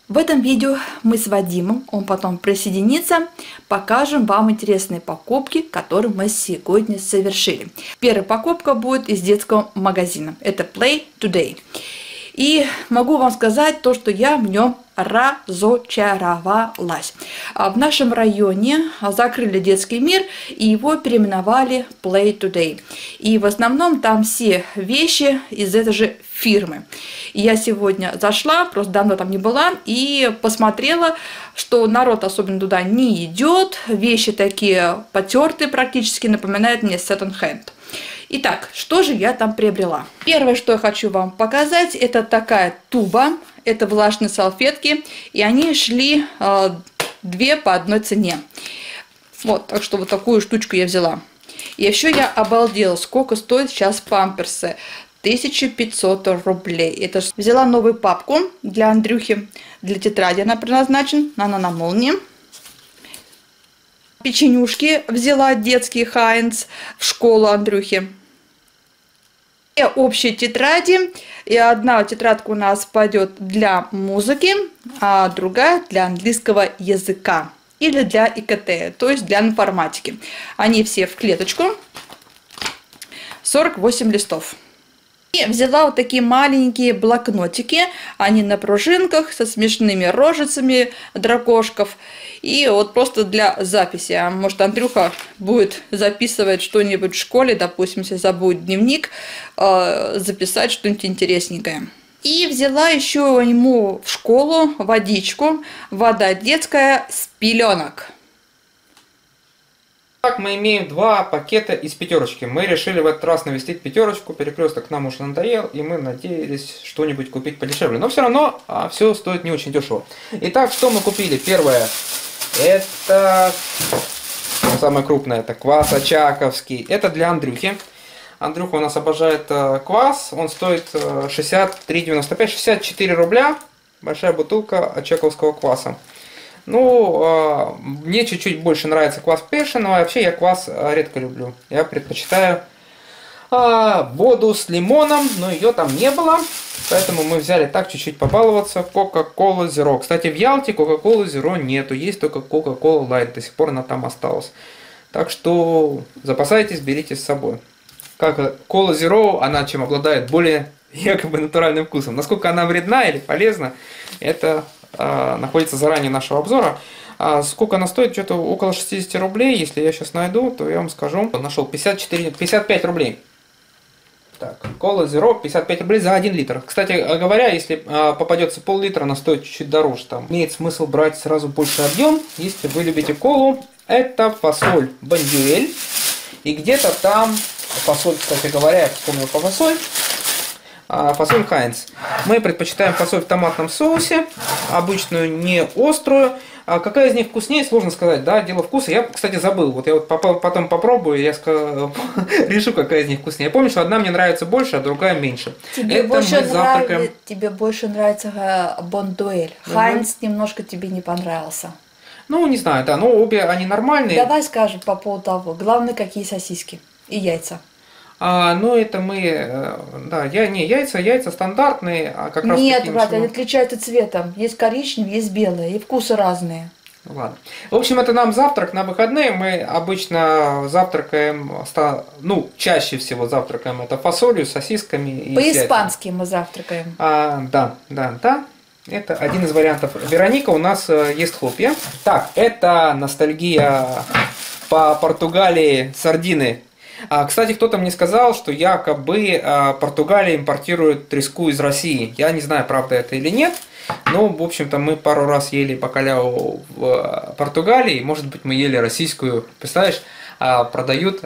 В этом видео мы с Вадимом, он потом присоединится, покажем вам интересные покупки, которые мы сегодня совершили. Первая покупка будет из детского магазина. Это Play Today. И могу вам сказать то, что я в нем разочаровалась. В нашем районе закрыли детский мир и его переименовали Play Today. И в основном там все вещи из этой же фирмы. И я сегодня зашла, просто давно там не была, и посмотрела, что народ особенно туда не идет. Вещи такие потертые практически, напоминают мне секонд-хенд. Итак, что же я там приобрела? Первое, что я хочу вам показать, это такая туба. Это влажные салфетки. И они шли 2 по одной цене. Вот, так что вот такую штучку я взяла. И еще я обалдела, сколько стоят сейчас памперсы. 1500 рублей. Это взяла новую папку для Андрюхи. Для тетради она предназначена. Она на молнии. Печенюшки взяла детские Хайнц в школу Андрюхи. Общие тетради. И одна тетрадка у нас пойдет для музыки, а другая для английского языка. Или для ИКТ, то есть для информатики. Они все в клеточку. 48 листов. И взяла вот такие маленькие блокнотики. Они на пружинках со смешными рожицами дракошков. И вот просто для записи. А может, Андрюха будет записывать что-нибудь в школе, допустим, если забудет дневник, записать что-нибудь интересненькое. И взяла еще ему в школу водичку. Вода детская с пеленок. Так, мы имеем 2 пакета из пятерочки. Мы решили в этот раз навестить пятерочку. Перекресток нам уже надоел, и мы надеялись что-нибудь купить подешевле. Но все равно все стоит не очень дешево. Итак, что мы купили? Первое. Это самое крупное. Это квас очаковский. Это для Андрюхи. Андрюха у нас обожает квас. Он стоит 63,95, 64 рубля. Большая бутылка очаковского кваса. Ну, мне чуть-чуть больше нравится квас Пешин, но вообще я квас редко люблю. Я предпочитаю воду с лимоном, но ее там не было. Поэтому мы взяли так чуть-чуть побаловаться. Coca-Cola Zero. Кстати, в Ялте Coca-Cola Zero нету. Есть только Coca-Cola Light. До сих пор она там осталась. Так что запасайтесь, берите с собой. Как Cola Zero, она чем обладает более якобы натуральным вкусом. Насколько она вредна или полезна, это находится заранее нашего обзора. Сколько она стоит? Что-то около 60 рублей. Если я сейчас найду, то я вам скажу. Нашел 55 рублей. Так, Cola Zero 55 рублей за 1 литр. Кстати говоря, если попадется пол-литра, она стоит чуть-чуть дороже. Там имеет смысл брать сразу больше объем, если вы любите колу. Это фасоль бондюэль. И где-то там фасоль, кстати говоря, я вспомнил по фасоль. Фасоль Хайнц. Мы предпочитаем фасоль в томатном соусе, обычную, не острую. Какая из них вкуснее, сложно сказать, да, дело вкуса. Я, кстати, забыл, вот я вот потом попробую, я решу, какая из них вкуснее. Я помню, что одна мне нравится больше, а другая меньше. Тебе больше нравится бондюэль. Хайнц немножко тебе не понравился. Ну, не знаю, да, но обе они нормальные. Давай скажем по поводу того, главное, какие сосиски и яйца. Ну, это мы, да, яйца стандартные, как раз нет, брат, они отличаются цветом. Есть коричневые, есть белые, и вкусы разные. Ладно. В общем, это нам завтрак на выходные. Мы обычно завтракаем, ну, чаще всего завтракаем это фасолью, сосисками. По-испански мы завтракаем. Да. Это один из вариантов. Вероника у нас ест хлопья. Так, это ностальгия по Португалии, сардины. Кстати, кто-то мне сказал, что якобы Португалия импортирует треску из России. Я не знаю, правда это или нет. Но, в общем-то, мы пару раз ели бакаляу в Португалии. Может быть, мы ели российскую. Представляешь, продают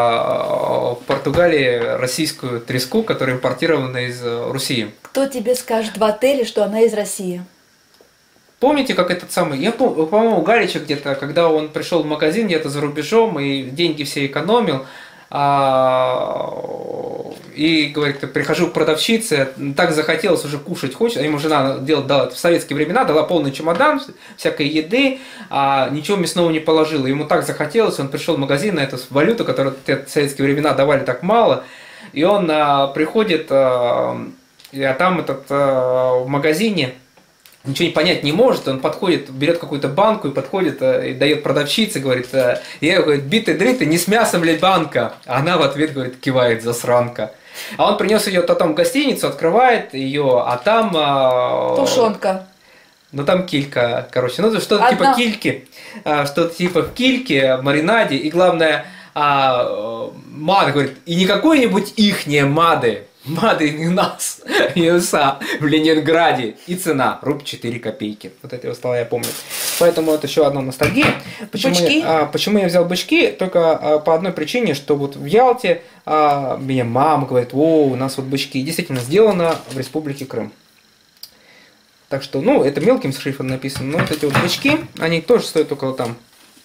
в Португалии российскую треску, которая импортирована из Руси. Кто тебе скажет в отеле, что она из России? Помните, как этот самый, я по-моему, Галича где-то, когда он пришел в магазин где-то за рубежом и деньги все экономил, и говорит, прихожу к продавщице, так захотелось уже кушать, хочет, ему жена дала в советские времена, дала полный чемодан всякой еды, а ничего мясного не положила. Ему так захотелось, он пришел в магазин на эту валюту, которую в советские времена давали так мало, и он приходит, а там в магазине ничего не понять не может, он подходит, берет какую-то банку и подходит и дает продавщице, говорит, я говорит, биты-дриты, не с мясом ли банка? А она в ответ говорит, кивает, засранка. А он принес ее потом в гостиницу, открывает ее, а там... Тушенка. Ну там килька, короче, ну что-то типа кильки, что-то типа в кильке, в маринаде, и главное, мад, говорит, и не какой-нибудь ихние мады, мады не нас, USA в Ленинграде, и цена, рубль 4 копейки, вот этого стола я помню. Поэтому это еще одна ностальгия. Почему я взял бычки? Только по одной причине, что вот в Ялте мне мама говорит, о, у нас вот бычки, действительно сделано в Республике Крым. Так что, ну, это мелким шрифтом написано, но вот эти вот бычки, они тоже стоят около там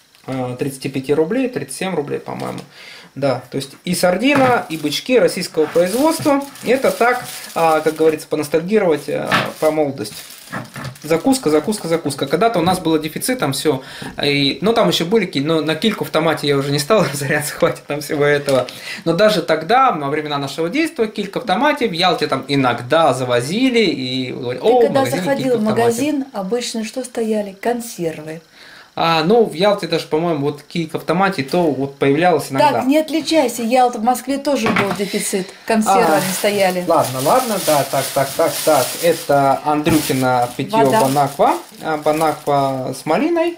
35 рублей, 37 рублей, по-моему. Да, то есть и сардина, и бычки российского производства. Это так, как говорится, поностальгировать по молодости. Закуска, закуска, закуска. Когда-то у нас было дефицит, там все. Ну, там еще были, но на кильку в томате я уже не стал разоряться, хватит там всего этого. Но даже тогда, во времена нашего действия, килька в томате в Ялте там иногда завозили. И говорили, ты когда заходил в магазин, обычно что стояли? Консервы. Ну, в Ялте даже, по-моему, вот килька в томате, то вот появлялась иногда. Так, не отличайся, Ялта, в Москве тоже был дефицит, консервы они стояли. Ладно, да, так. Это Андрюхина питье Бонаква с малиной.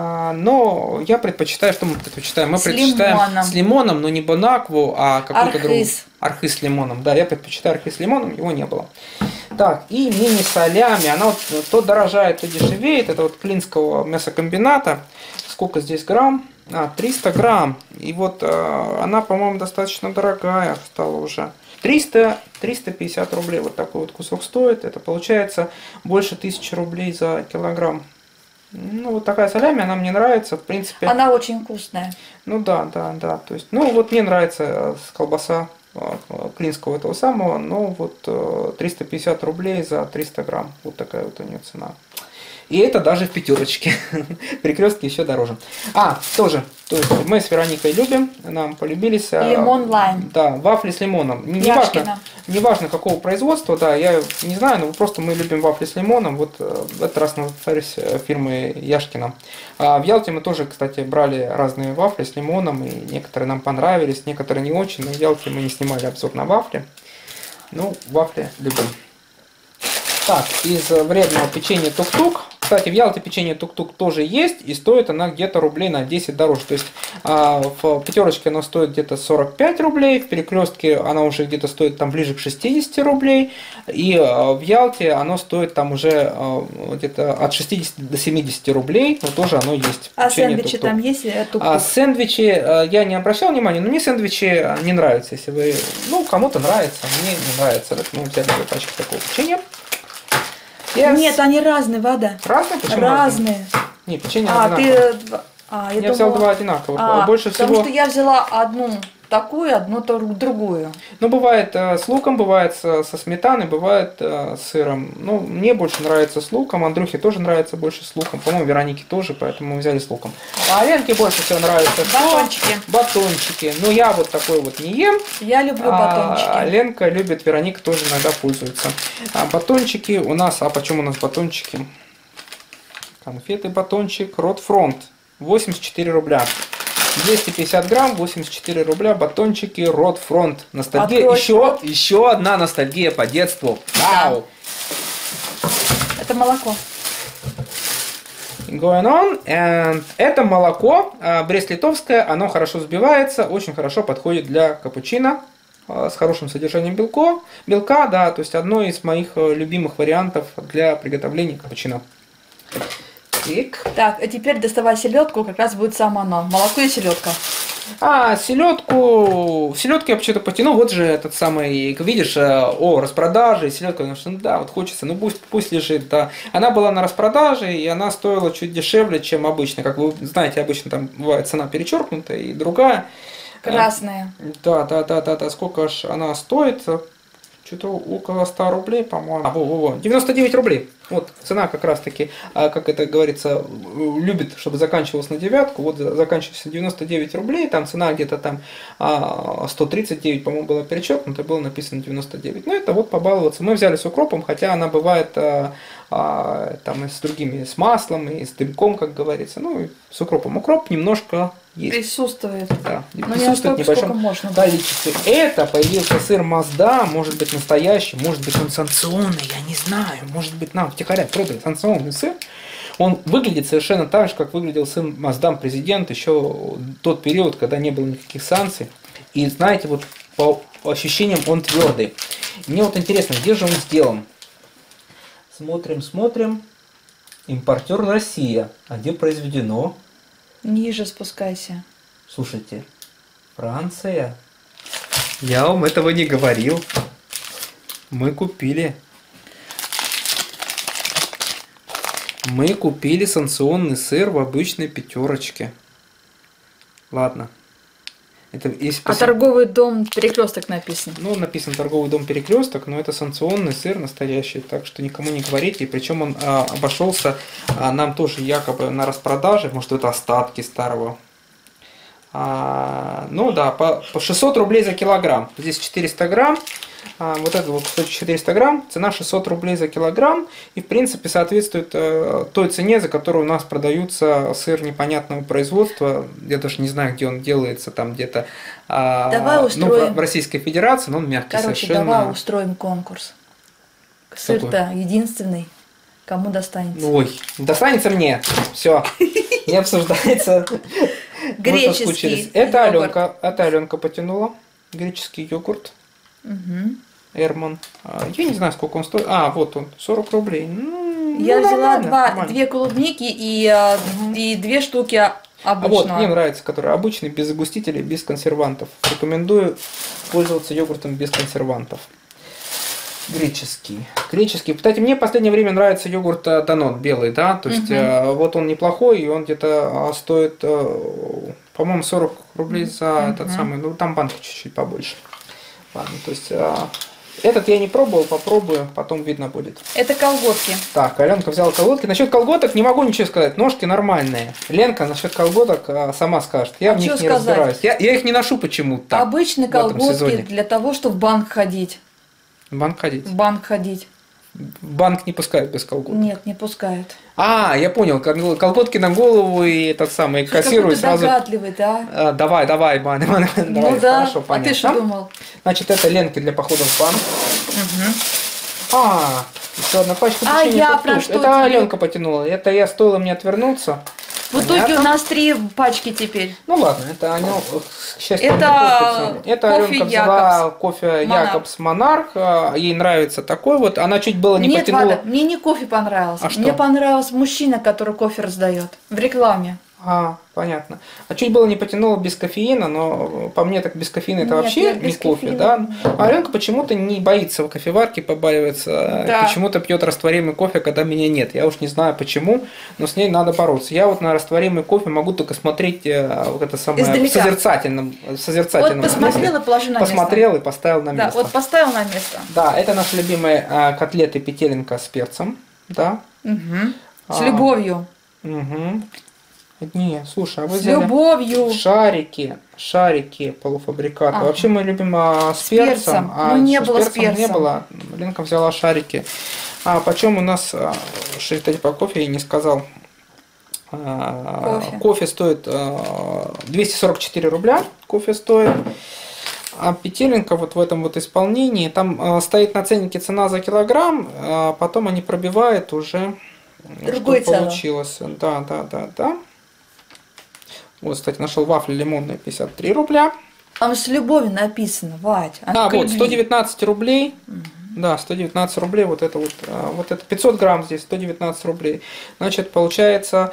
Но я предпочитаю, что мы предпочитаем? Мы предпочитаем с лимоном, но не Бонакву, а какой-то другой. Архыз с лимоном. Да, я предпочитаю архыз с лимоном, его не было. Так, и мини-солями, она вот то дорожает, то дешевеет. Это вот Клинского мясокомбината. Сколько здесь грамм? 300 грамм. И вот она, по-моему, достаточно дорогая стала уже. 300-350 рублей вот такой вот кусок стоит. Это получается больше 1000 рублей за килограмм. Ну, вот такая солями, она мне нравится, в принципе. Она очень вкусная. Ну да. То есть, ну вот мне нравится колбаса Клинского этого самого, но вот 350 рублей за 300 грамм. Вот такая вот у нее цена. И это даже в пятерочке. Перекрестки еще дороже. Тоже. То есть мы с Вероникой любим, нам полюбились. Лимон-лайм. Да, вафли с лимоном. Неважно какого производства, да, я не знаю, но просто мы любим вафли с лимоном. Вот в этот раз повторюсь, фирмы Яшкина. В Ялте мы тоже, кстати, брали разные вафли с лимоном, и некоторые нам понравились, некоторые не очень, но в Ялте мы не снимали обзор на вафли. Ну, вафли любим. Так, из вредного печенья тук-тук. Кстати, в Ялте печенье тук-тук тоже есть, и стоит она где-то рублей на 10 дороже. То есть в пятерочке она стоит где-то 45 рублей, в перекрестке она уже где-то стоит там ближе к 60 рублей, и в Ялте оно стоит там уже где-то от 60 до 70 рублей, но тоже оно есть. А сэндвичи там есть? Сэндвичи я не обращал внимания, но мне сэндвичи не нравятся. Если вы, ну, кому-то нравится, мне не нравится. Мы взяли две пачки такого печенья. Нет, они разные, Вада. Разные? Почему разные? Не, печенье одинаковое. Я взял два одинаковых. Больше потому всего... что я взяла одну такую, одну другую. Ну, бывает с луком, бывает со сметаной, бывает с сыром. Ну, мне больше нравится с луком, Андрюхе тоже нравится больше с луком. По-моему, Веронике тоже, поэтому мы взяли с луком. А Ленке больше всего нравится батончики. Ну, я вот такой вот не ем. Я люблю батончики. Ленка любит, Вероника тоже иногда пользуется. Батончики у нас, почему у нас батончики? Конфеты, батончик, Ротфронт, 84 рубля. 250 грамм, 84 рубля, батончики, Ротфронт. Ностальгия. Еще одна ностальгия по детству. Вау! Это молоко. Going on. And это молоко брест-литовское, оно хорошо взбивается, очень хорошо подходит для капучино с хорошим содержанием белка, да, то есть одно из моих любимых вариантов для приготовления капучино. Так, а теперь доставай селедку, как раз будет самое оно. Молоко и селедка. Селедку я вообще-то потяну. Вот же этот самый, как видишь, распродаже, селедка, да, вот хочется, ну пусть лежит, да. Она была на распродаже, и она стоила чуть дешевле, чем обычно. Как вы знаете, обычно там бывает цена перечеркнутая и другая. Красная. Да. Сколько ж она стоит? что-то около 100 рублей, по-моему. Во-во-во, 99 рублей. Вот цена как раз таки, как это говорится, любит, чтобы заканчивалось на девятку. Вот заканчивается 99 рублей, там цена где-то там 139, по-моему, была перечеркнута, было написано 99. Ну, это вот побаловаться. Мы взяли с укропом, хотя она бывает там и с другими, с маслом, и с дымком, как говорится. Ну, и с укропом. Укроп немножко есть. Присутствует. Да, Но присутствует не в небольшом можно. количестве. Это появился сыр Мазда, может быть настоящий, может быть он санкционный, я не знаю. Может быть нам втихаря продали санкционный сыр. Он выглядит совершенно так же, как выглядел сыр Маздам президент еще в тот период, когда не было никаких санкций. И знаете, вот по ощущениям он твердый. Мне вот интересно, где же он сделан? Смотрим. Импортер Россия. А где произведено? Ниже спускайся. Слушайте, Франция. Я вам этого не говорил. Мы купили санкционный сыр в обычной пятерочке. Ладно. Это есть торговый дом Перекресток написан. Ну, написан торговый дом Перекресток, но это санкционный сыр настоящий, так что никому не говорите. И причем он обошелся нам тоже якобы на распродаже, может это остатки старого. Ну да, по 600 рублей за килограмм. Здесь 400 грамм. Вот это вот кусочек 400 грамм, цена 600 рублей за килограмм. И в принципе соответствует той цене, за которую у нас продаются сыр непонятного производства. Я даже не знаю, где он делается, там где-то в Российской Федерации, но он мягкий совершенно. Давай устроим конкурс. Сыр-то единственный, кому достанется. Ой, достанется мне. Все, не обсуждается. Греческий это Аленка потянула. Греческий йогурт. Угу. Эрман. Я не знаю, сколько он стоит. Вот он, 40 рублей. Я взяла две клубники и 2 штуки обычного. Вот, мне нравится, который обычный, без загустителей, без консервантов. Рекомендую пользоваться йогуртом без консервантов. Греческий. Кстати, мне в последнее время нравится йогурт Данон белый, да, то есть вот он неплохой, и он где-то стоит, по-моему, 40 рублей за этот самый, ну там банка чуть-чуть побольше. Ладно, то есть этот я не пробовал, попробую, потом видно будет. Это колготки. Так, Аленка взяла колготки. Насчет колготок не могу ничего сказать, ножки нормальные. Ленка насчет колготок сама скажет. Я в них не разбираюсь. Я их не ношу почему-то. Обычные колготки для того, чтобы в банк ходить. В банк ходить? В банк ходить. В банк не пускают без колготок? Нет, не пускают. Я понял, колготки на голову и этот самый кассирую сразу. Догадливый, да? Давай, давай, ну да, хорошо, понятно. А ты что думал? Значит, это Ленки для похода в банк. Еще одна пачка печенья. Я про что? Это Аленка потянула. Это стоило мне отвернуться. В итоге у нас 3 пачки теперь. Ну ладно, это они, к счастью, это Аленка взяла кофе Якобс Монарх. Ей нравится такой вот. Она чуть было не потянула. Нет, мне не кофе понравился. Мне понравился мужчина, который кофе раздает в рекламе. Понятно. Чуть было не потянуло без кофеина, но по мне так без кофеина это вообще не кофе, да? А Аленка почему-то не боится в кофеварке, побаивается, почему-то пьет растворимый кофе, когда меня нет. Я уж не знаю почему, но с ней надо бороться. Я вот на растворимый кофе могу только смотреть вот это самое в созерцательном вот посмотрел и положил на место. Посмотрел и поставил на место. Да, вот поставил на место. Да, это наши любимые котлеты петелинка с перцем, да? С любовью. Не, слушай, вы взяли любовью. Шарики полуфабрикаты. Вообще мы любим с перцем. Ну не было с перцем. Не было. Ленка взяла шарики. Почем у нас шрифтать по кофе, я не сказал. Кофе стоит 244 рубля. Кофе стоит. А петелинка вот в этом вот исполнении, там стоит на ценнике цена за килограмм, потом они пробивают уже, другой что получилось. Да. Вот, кстати, нашел вафли лимонные 53 рубля. Там с любовью написано, Вать. Вот 119 рублей. Да, 119 рублей, вот это 500 грамм здесь, 119 рублей. Значит, получается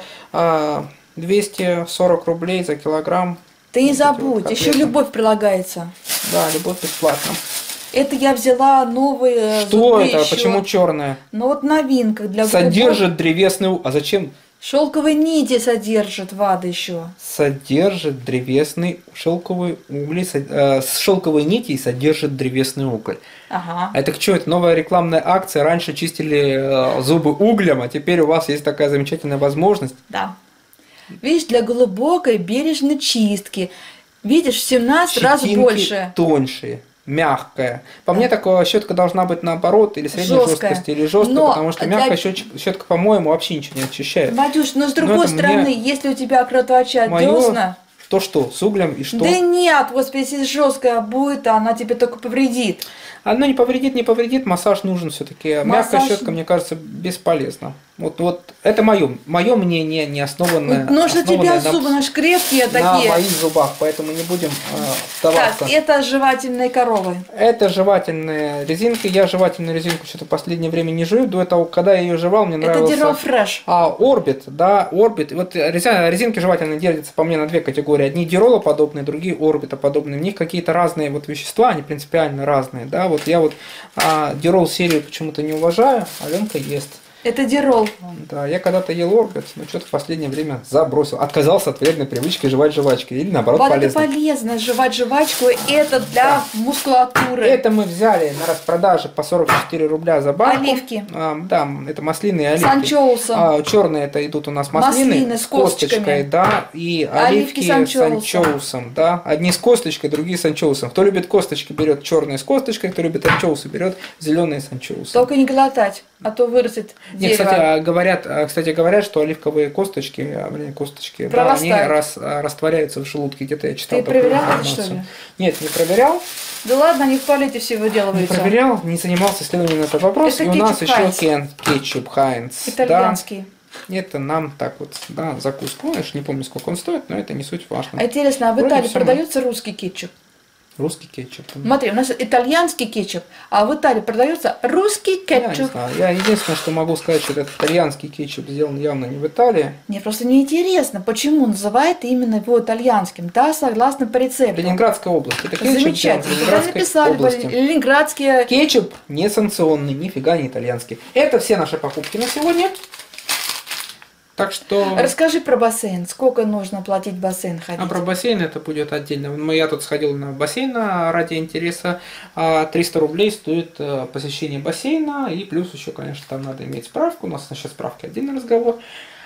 240 рублей за килограмм. Ты не забудь, еще любовь прилагается. Да, любовь бесплатно. Это я взяла новые. Что это? Почему черная? Ну вот новинка для содержит древесный. А зачем Шелковые нити содержит ВАД еще. Содержит древесный шелковые угли, шелковые нити и содержит древесный уголь. Ага. Это что, это новая рекламная акция? Раньше чистили зубы углем, а теперь у вас есть такая замечательная возможность. Да. Видишь, для глубокой бережной чистки. Видишь, в 17 раз Щетинки больше. тоньше, мягкая. По мне, такая щетка должна быть наоборот, или средней Жесткая. жесткости, или жесткая, Но потому что мягкая щетка, по-моему, вообще ничего не очищает. Матюш, но с Но другой это стороны, мне- если у тебя кровоточат Моё- десна, Что, с углем и что? да нет, вот если жесткая будет, она тебе только повредит. Оно не повредит, массаж нужен все-таки. Мягкая Массаж- щетка, мне кажется, бесполезна. Вот это мое мнение, не основанное, Нужно тебе основанное зубы наши крепкие на такие. моих зубах, поэтому не будем вдаваться. Так, это жевательные коровы. Это жевательная резинка. Я жевательную резинку что-то в последнее время не жую. До этого, когда я ее жевал, мне Это нравился... Дирол Фреш. Орбит, да, Орбит. Вот резинки жевательные делятся по мне на две категории. Одни диролоподобные, другие орбитоподобные. В них какие-то разные вот вещества, они принципиально разные. Да, вот я вот дирол серию почему-то не уважаю, а Ленка ест. Это Дирол. Да, я когда-то ел Орбит, но что-то в последнее время забросил. Отказался от вредной привычки жевать жвачки. Или наоборот Вот это полезно. полезно, жевать жвачку, это для мускулатуры. Это мы взяли на распродаже по 44 рубля за банку. Оливки. Да, это маслины оливки. С анчоусом. Черные это идут у нас маслины. Маслины с косточками. Да, и Оливки оливки с с анчоусом. анчоусом. Да. Одни с косточкой, другие с анчоусом. Кто любит косточки, берет черные с косточкой, кто любит анчоусы, берет зеленые с анчоусом. Только не глотать, а то вырастет Не, дерево. кстати, говорят, что оливковые косточки, да, они Прорастают. растворяются в желудке. Где-то я читал Ты такую проверял это, информацию. что ли? Нет, не проверял. Да ладно, они в туалете все Не выделываются. проверял, не занимался исследованием на этот вопрос. Это и у нас еще кетчуп кетчуп Хайнц. Итальянский. Да, это нам так вот, да, закуску. Я ж не помню, сколько он стоит, но это не суть важно. А интересно, а в Вроде Италии всё продается русский кетчуп? Русский кетчуп. Смотри, у нас итальянский кетчуп, а в Италии продается русский Я не кетчуп. знаю. Я единственное, что могу сказать, что этот итальянский кетчуп сделан явно не в Италии. Мне просто неинтересно, почему называют именно его итальянским. Да, согласно по рецепту. Ленинградская область. Это кетчуп сделан в Замечательно. Когда Ленинградской написали области. ленинградские... Кетчуп не санкционный, нифига не итальянский. Это все наши покупки на сегодня. Так что... Расскажи про бассейн. Сколько нужно платить в бассейн ходить? А про бассейн это будет отдельно. Я тут сходил на бассейн ради интереса. 300 рублей стоит посещение бассейна. И плюс еще, конечно, там надо иметь справку. У нас насчет справки отдельный разговор.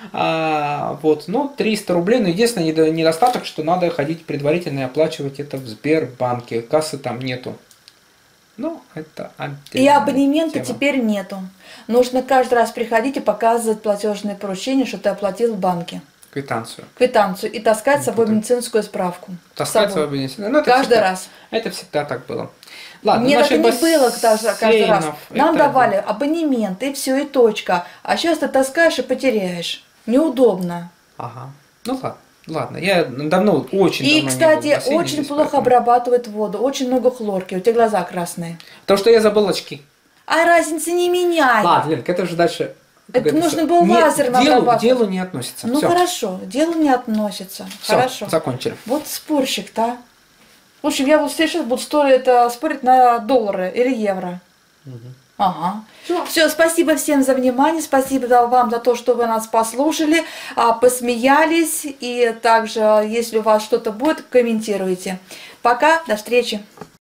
Вот, но 300 рублей. Но единственный недостаток, что надо ходить предварительно и оплачивать это в Сбербанке. Кассы там нету. Ну, это И абонемента тема. теперь нету. Нужно каждый раз приходить и показывать платежное поручение, что ты оплатил в банке. Квитанцию. Квитанцию. И таскать с собой Это- медицинскую справку. Таскать с собой. свой абонемент. Ну, это Каждый всегда- раз. Это всегда так было. Ладно, Нет, наши это не было каждый раз. бассейнов Нам это давали абонемент, и все, и точка. А сейчас ты таскаешь и потеряешь. Неудобно. Ага. Ну ладно. Ладно, я давно, очень И, давно кстати, не был в бассейне очень здесь, плохо поэтому- обрабатывает воду. Очень много хлорки. У тебя глаза красные. Потому что я забыл очки. А разницы не меняет. Ладно, Ленка, это уже дальше... Это как нужно было не- лазерно к делу, обрабатывать. к делу не относится. Ну Всё. хорошо, делу не относится. Всё, Хорошо. закончили. Вот спорщик-то. а. В общем, я вот сейчас буду спорить на доллары или евро. Ага. Все, спасибо всем за внимание, спасибо вам за то, что вы нас послушали, посмеялись, и также, если у вас что-то будет, комментируйте. Пока, до встречи.